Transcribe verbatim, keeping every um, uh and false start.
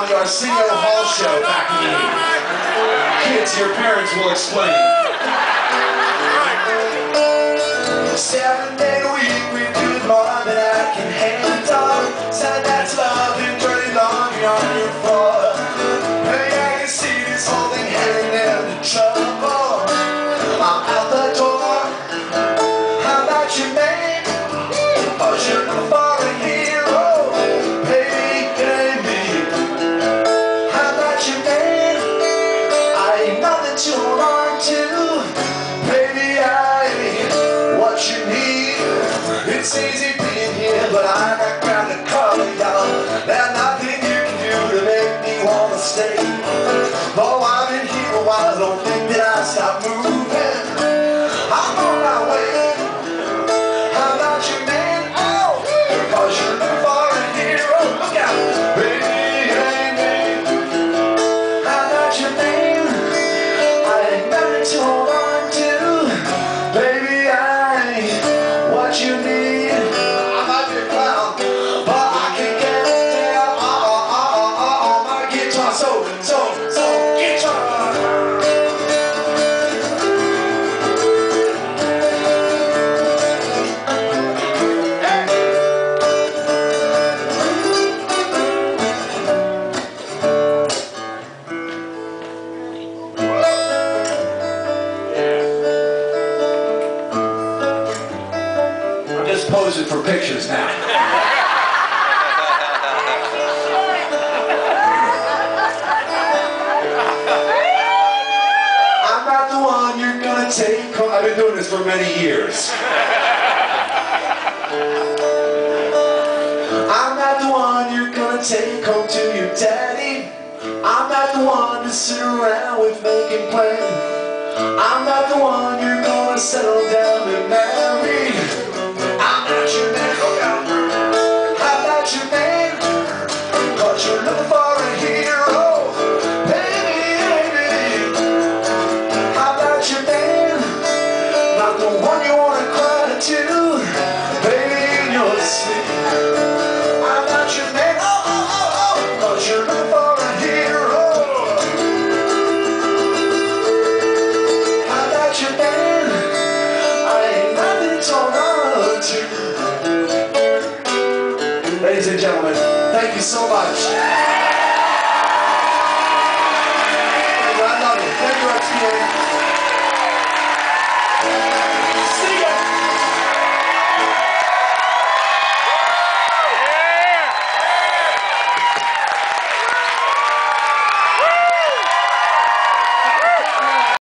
on the Arsenio Hall show back in the eighties. Kids, your parents will explain. Seven days a week we do more than I can handle. Said that's love and dirty laundry on your floor. Hey, I can see this whole thing heading into trouble. I'm out the door. How about you, man? Oh, you're looking for a hero. Baby, it ain't me. How about you, man? I ain't nothing to hold on to. Baby, I ain't what you need. It's easy being here, but I got ground to cover, y'all. There's nothing you can do to make me wanna stay. Though I've been here a while, don't think that I stop moving. I'm on my way. How about you, man? Oh, cause you're looking for a hero. Look out, baby, ain't me. How about you, man? I ain't nothing to hold on to. Baby, I ain't what you need. I might be a clown, but I can get down on, on, on, on my guitar. So, so, so, guitar. I'm just posing for pictures now. I'm not the one you're gonna take home. I've been doing this for many years. I'm not the one you're gonna take home to your daddy. I'm not the one to sit around with making plans. I'm not the one you're gonna settle down and marry. I'm not your man. How about you, man? Cause you're looking for a hero. Baby, baby. How about you, man? Not the one you wanna cry to. Baby, in your sleep. How about you, man? Oh, oh, oh, oh. Cause you're looking for a hero. How about you, man? I ain't nothing to run to. Ladies and gentlemen, thank you so much.